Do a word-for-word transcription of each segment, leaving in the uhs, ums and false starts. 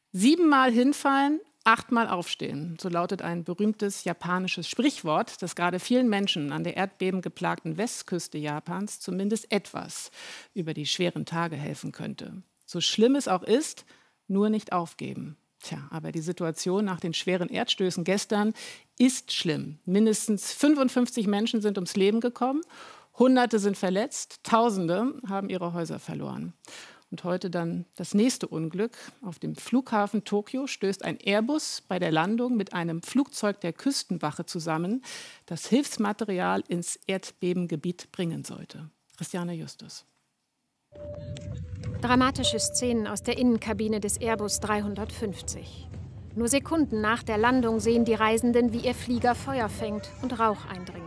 Siebenmal hinfallen, achtmal aufstehen. So lautet ein berühmtes japanisches Sprichwort, das gerade vielen Menschen an der erdbebengeplagten Westküste Japans zumindest etwas über die schweren Tage helfen könnte. So schlimm es auch ist, nur nicht aufgeben. Tja, aber die Situation nach den schweren Erdstößen gestern ist schlimm. Mindestens fünfundfünfzig Menschen sind ums Leben gekommen, Hunderte sind verletzt, Tausende haben ihre Häuser verloren. Und heute dann das nächste Unglück. Auf dem Flughafen Tokio stößt ein Airbus bei der Landung mit einem Flugzeug der Küstenwache zusammen, das Hilfsmaterial ins Erdbebengebiet bringen sollte. Christiane Justus. Dramatische Szenen aus der Innenkabine des Airbus dreihundertfünfzig. Nur Sekunden nach der Landung sehen die Reisenden, wie ihr Flieger Feuer fängt und Rauch eindringt.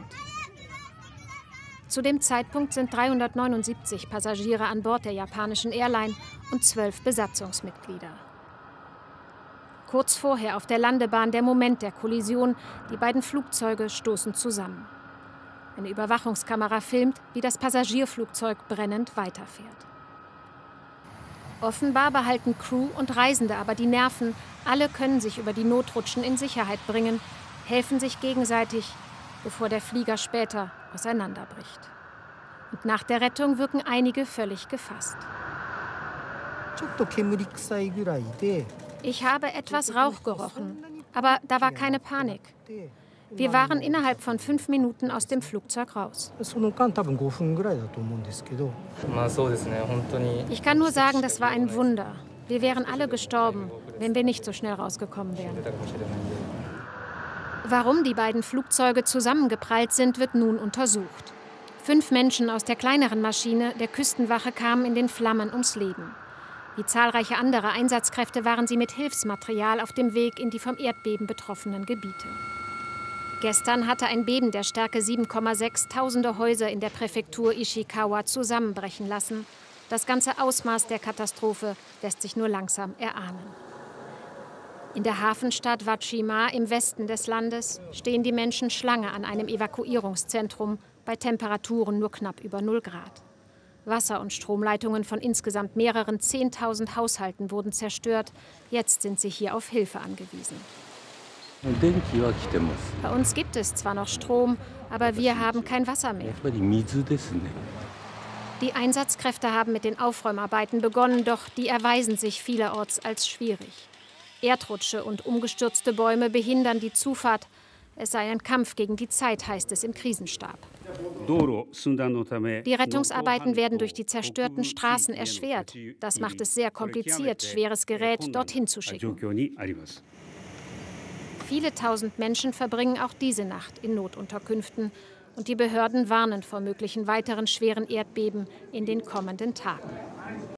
Zu dem Zeitpunkt sind dreihundertneunundsiebzig Passagiere an Bord der japanischen Airline und zwölf Besatzungsmitglieder. Kurz vorher auf der Landebahn der Moment der Kollision. Die beiden Flugzeuge stoßen zusammen. Eine Überwachungskamera filmt, wie das Passagierflugzeug brennend weiterfährt. Offenbar behalten Crew und Reisende aber die Nerven. Alle können sich über die Notrutschen in Sicherheit bringen, helfen sich gegenseitig, bevor der Flieger später auseinanderbricht. Und nach der Rettung wirken einige völlig gefasst. Ich habe etwas Rauch gerochen, aber da war keine Panik. Wir waren innerhalb von fünf Minuten aus dem Flugzeug raus. Ich kann nur sagen, das war ein Wunder. Wir wären alle gestorben, wenn wir nicht so schnell rausgekommen wären. Warum die beiden Flugzeuge zusammengeprallt sind, wird nun untersucht. Fünf Menschen aus der kleineren Maschine der Küstenwache kamen in den Flammen ums Leben. Wie zahlreiche andere Einsatzkräfte waren sie mit Hilfsmaterial auf dem Weg in die vom Erdbeben betroffenen Gebiete. Gestern hatte ein Beben der Stärke sieben Komma sechs tausende Häuser in der Präfektur Ishikawa zusammenbrechen lassen. Das ganze Ausmaß der Katastrophe lässt sich nur langsam erahnen. In der Hafenstadt Wajima im Westen des Landes stehen die Menschen Schlange an einem Evakuierungszentrum bei Temperaturen nur knapp über null Grad. Wasser- und Stromleitungen von insgesamt mehreren zehntausend Haushalten wurden zerstört. Jetzt sind sie hier auf Hilfe angewiesen. Bei uns gibt es zwar noch Strom, aber wir haben kein Wasser mehr. Die Einsatzkräfte haben mit den Aufräumarbeiten begonnen, doch die erweisen sich vielerorts als schwierig. Erdrutsche und umgestürzte Bäume behindern die Zufahrt. Es sei ein Kampf gegen die Zeit, heißt es im Krisenstab. Die Rettungsarbeiten werden durch die zerstörten Straßen erschwert. Das macht es sehr kompliziert, schweres Gerät dorthin zu schicken. Viele tausend Menschen verbringen auch diese Nacht in Notunterkünften. Und die Behörden warnen vor möglichen weiteren schweren Erdbeben in den kommenden Tagen.